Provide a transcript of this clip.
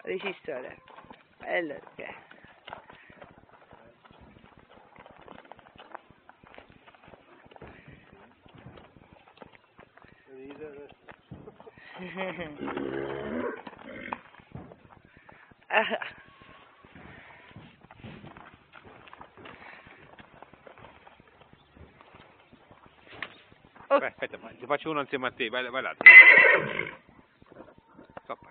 Resistore. Bello che. Aspetta, ti faccio uno insieme a te, vai là.